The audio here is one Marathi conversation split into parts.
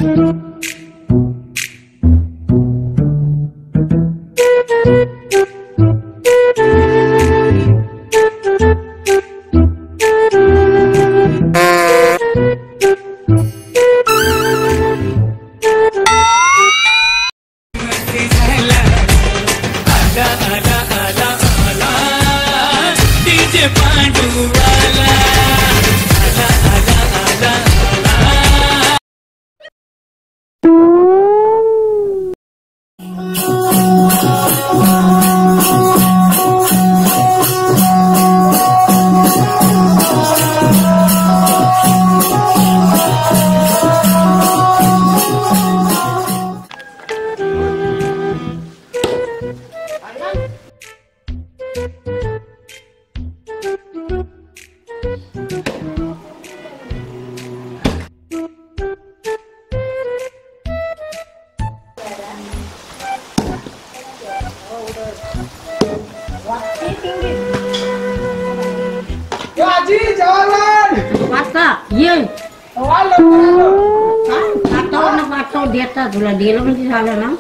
देता तुला दिलं म्हणजे झालं ना.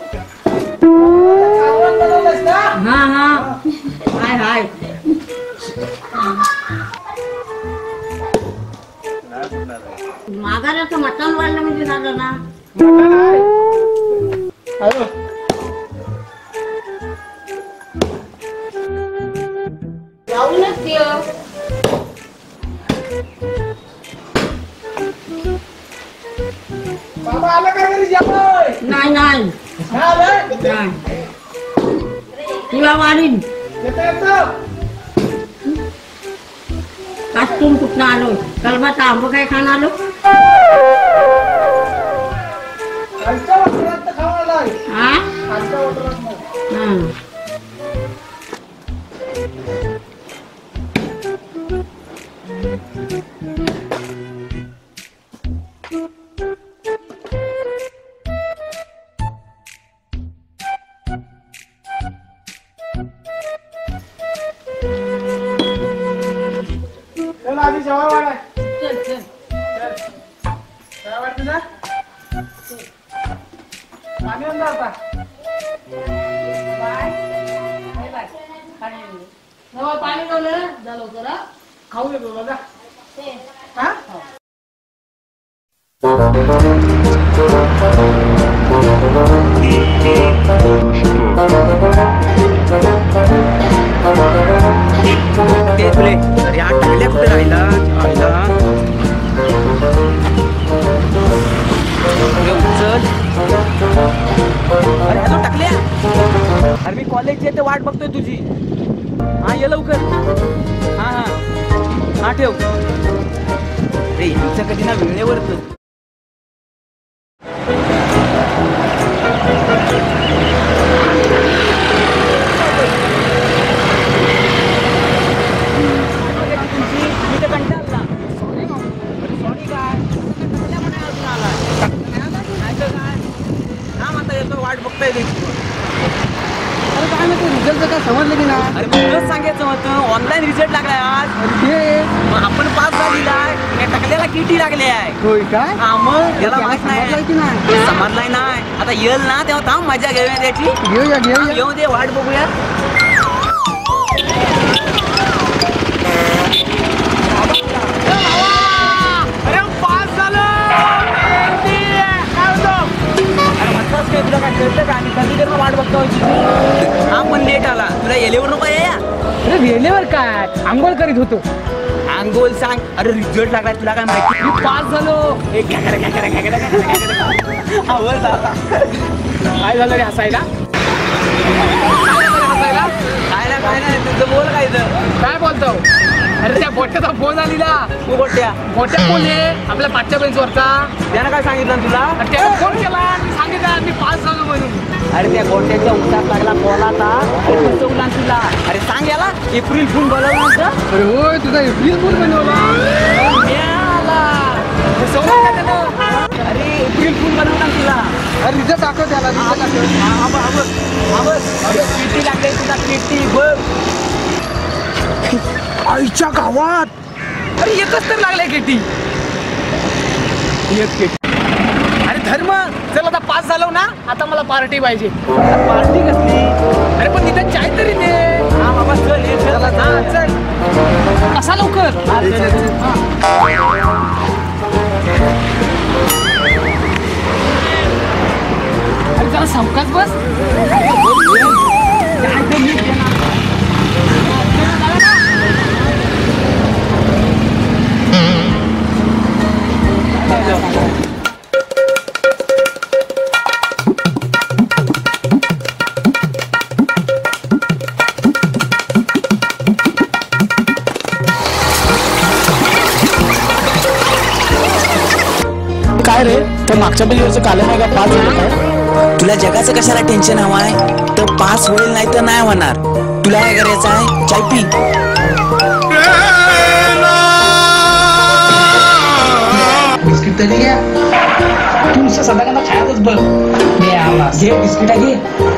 हा हा हाय हाय माघाराचं मटण वाढलं म्हणजे झालं ना. जाऊनच बाबा आला का घरी जेवण? नाही नाही तुला वाढीन कास्तून कुठं आलो कलबाचा आंबा काय खाण आलो. हा आधी जेव्हा वाढ काय वाटतं ना पाणी आणलं आता पाणी लावलं झालं जरा खाऊ देतो बघा. टाकल्या कुठे राहिला चल. अरे हॅलो टाकल्या. अरे मी कॉलेजची आहे तर वाट बघतोय तुझी. हा ये लवकर. हा हा हा ठेव. अरे यांचं कधी ना वेळेवर समजलं की नाही. अरे मग सांगायचं होतं ऑनलाईन रिझल्ट लागलाय आज. मग आपण पास झालेला आहे. टाकल्याला किती लागले आहे. होय काय? हा मग याला माहित समजलाय की नाही. नाही. समजलाय नाही. आता येईल ना तेव्हा थांब मजा घेऊया त्याची. घेऊया येऊ दे वाट बघूया. अरे पास झालं. तुला काय कळतं का? कधी तर वाट बघतो. हा पण लेट आला. तुला येलेवर नको या. अरे वेळेवर काय आंघोळ करीत होतो. आंघोळ सांग. अरे रिझल्ट लागलाय तुला काय माहिती. मी पास झालो. काय झालं रे हसायला. काय नाही तुझं बोल काय काय बोलतो. अरे त्या गोट्याचा फोन आलेला. तू गोट्या फोन आहे आपल्या पाचच्या बेंचवरचा. त्यानं काय सांगितलं तुला. त्याला फोन केला सांगितलं मी पास झालो म्हणून. अरे त्या गोट्याच्या उठात लागला फोन आता. तुला अरे सांग याला एप्रिल फुल बोलवला. अरे होय तुझा एप्रिल फुल बनवला. अरे एप्रिल फुल बनवला तुला. अरे रिझल्ट दाखव त्याला. किती लागले तुला किती बघ. आईच्या गावात. अरे एकच तर लागले केटी. एक केटी. अरे धर्म चल आता पास झालो ना, आता मला पार्टी पाहिजे. पार्टी कसली? अरे पण निदान चाय तरी दे. हा बाबा चल ये चल. हा चल. कसा लवकर. अरे जरा सावकाश बस. काय रे, तर मागच्या बिलीवरचं काल नाही का पास झालं काय? तुला जगाचं कशाला टेन्शन हवाय? तर पास होईल नाही तर नाही होणार. तुला काय करायचं आहे? चाय पी. बिस्किट तरी घ्या. तुमचं सदाकांदा खायचंच बघ. घे बिस्किट घे.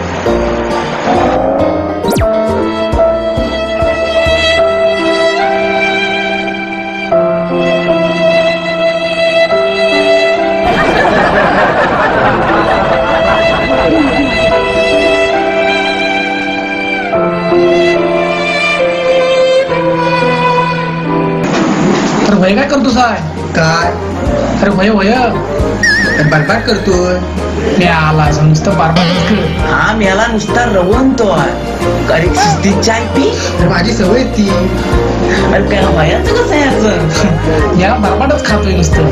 तर भय काय करतोस आहे? काय अरे भय भय बरबाद करतोय. मी आला असं नुसतं बारबाटच कर. हा मेला नुसता रवंतो आहे. अरे ती चाय पी. तर माझी सवय ती. अरे काय वयाचं कसं याचं? याला बारबाटच खातोय नुसतं.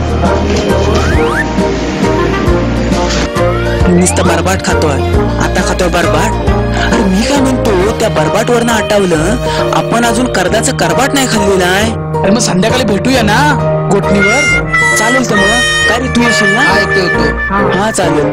नुसतं बरबाट खातोय. आता खातोय बरबाट. अरे मी काय म्हणतो, त्या बरबाटवरनं आठवलं आपण अजून कर्दाचं करबाट नाही खाल्लेलं आहे. अरे मग संध्याकाळी भेटूया ना गोठणीवर. चालेल तर मग. काय रे तू येशील ना? हा येतो. हा चालेल.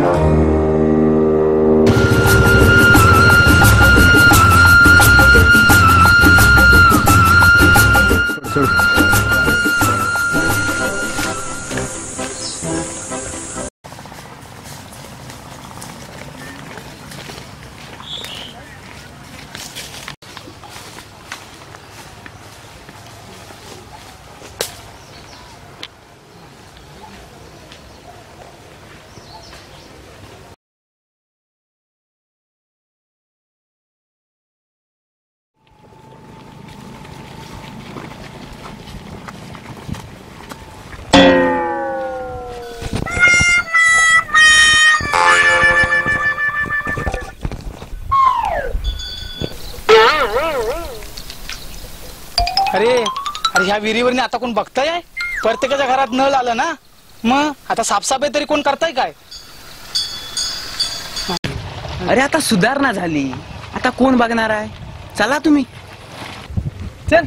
अरे अरे ह्या विहिरीवरनी आता कोण बघताय? प्रत्येकाच्या घरात नळ आलं ना, मग आता साफसफाई तरी कोण करताय काय? अरे आता सुधारणा झाली, आता कोण बघणार आहे? चला तुम्ही. चल.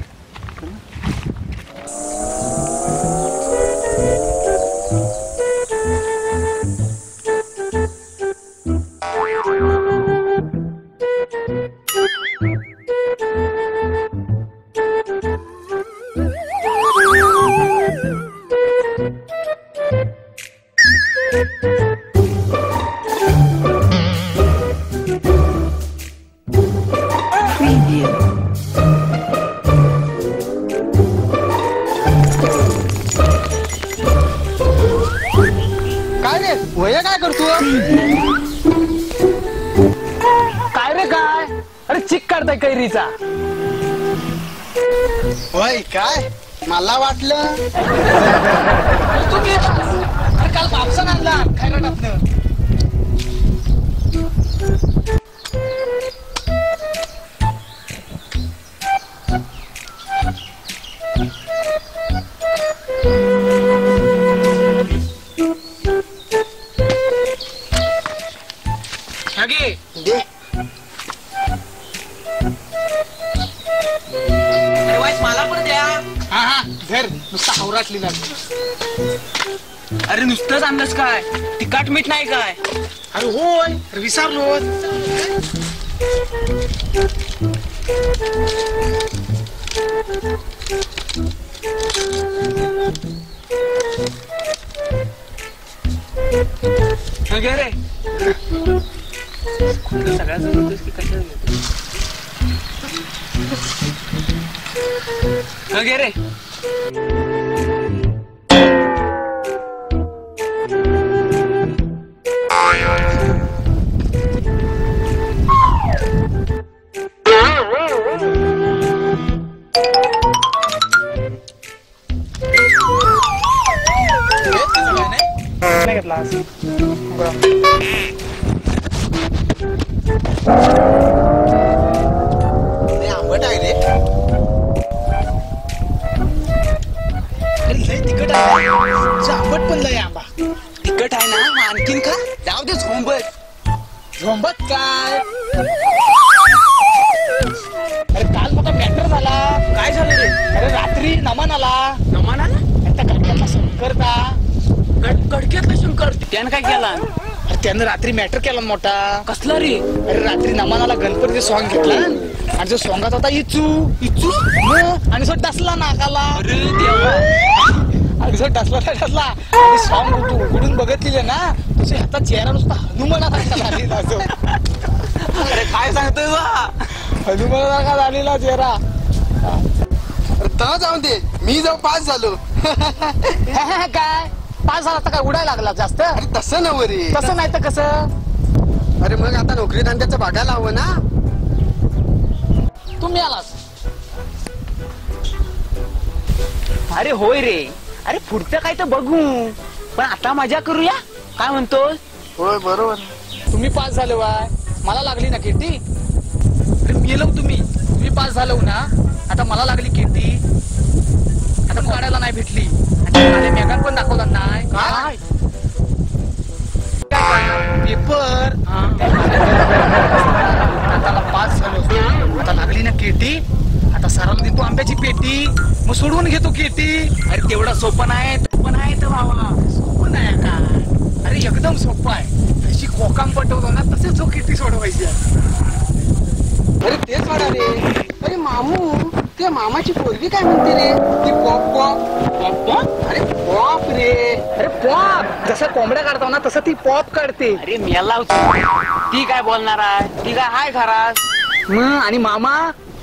काय रे वय काय करतो? काय रे काय? अरे चिक काढताय कैरीचा. होय काय मला वाटलं. तू गेलास. अरे काल बापसा आणला खैराटातनं. दे. मला पण द्या. हा हा धर. नुसता हावराटली ना. अरे नुसतंच आणलंस काय? तिखट मीठ नाही काय? अरे होय. अरे विसरलो. घे रे. सगळ्याच म्हणतोस की कशाला घेतो? घे रे. नाही घेतलास बरं. लय आंबट आहे रे. अरे लय तिखट आहे आंबट पण लय आंबा. तिकट आहे ना, मग आणखीन का? जाऊ दे झोंबत. झोंबत काय अरे काल मोठा मॅटर झाला. काय झालं रे? अरे रात्री नमन आला. नमान आला? आता गडक्यातला शंकरदा. गडक्यातला शंकर त्यानं काय केला? अरे त्यानं रात्री मॅटर केला मोठा. कसला रे? अरे रात्री नमनाला गणपतीचे सॉंग घेतला आणि जो सॉंगात होता इचू इचू? आणि सो डसला नाकाला. अरे देवा. आणि जो डसला आणि सॉंग उघडून बघितलेले ना तुझ्या हातात चेहरा नुसता हनुमानासारखा झालेला जो. अरे काय सांगतोय बा? हनुमानासारखा झालेला चेहरा. अरे तर जाऊ दे, मी जाऊ पास झालो. काय पास झाला तर काय उडायला लागला जास्त. अरे तसं नव रे. तसं नाही तर कसं. अरे मग आता नोकरी धंद्याचं बघायला हवं ना. तुम्ही आलास. अरे होय रे. अरे पुढचं काय तर बघू, पण आता मजा करूया. काय म्हणतोस? होय बरोबर. तुम्ही पास झाले वाय मला लागली ना कीर्ती. अरे मेलो तुम्ही पास झालो ना. आता मला लागली कीर्ती. आता काढायला नाही भेटली आणि मेघान पण दाखवला नाही. काय? पेपर आता पास झालो. आता लागली ना कीर्ती. आता सरांना देतो आंब्याची पेटी. मग सोडवून घेतो कीर्ती. अरे तेवढा सोपं नाही. पण आहे तर बाबा. सोपं नाही का? अरे एकदम सोपं आहे. जशी कोकाम पटवतो ना तसेच जो कीर्ती सोडवायची. अरे तेच वाडा रे. अरे मामू, ते मामाची पोरगी काय म्हणते रे? ती पॉप पॉप. अरे पॉप रे. अरे पॉप जसं कोंबड्या काढतो ना तसं ती पॉप काढते. अरे मेला ती काय बोलणार आहे? ती काय हाय खरास? आणि मामा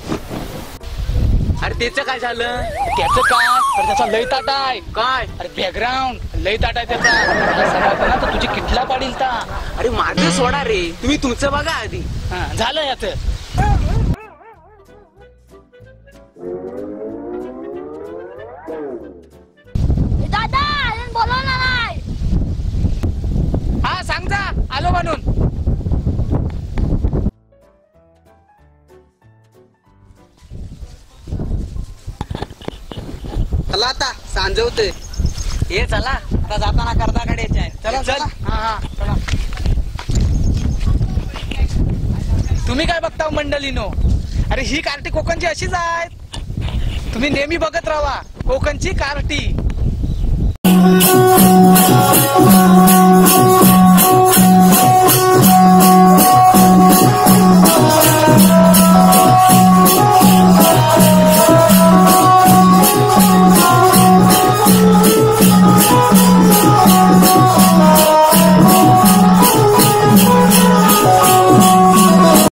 अरे त्याचं काय झालं? त्याचं काय तर त्याचा लय ताटा आहे. काय? अरे बॅकग्राऊंड लय ताटा आहे त्याचा. त्याला समजलं ना तर तुझी किटला पाडील ता. अरे माझं सोडा रे, तुम्ही तुमचं बघा आधी. झालं याच. दादा बोलवलं नाही. हा सांग जा आलो म्हणून. चला आता सांज होते. हे चला आता जाताना कर्दाकडे यायचे आहे. चला चल. चला. हा चला. तुम्ही काय बघता मंडळीनो. अरे ही कार्टी कोकणची अशीच आहे. तुम्ही नेहमी बघत राहा कोकणची कार्टी.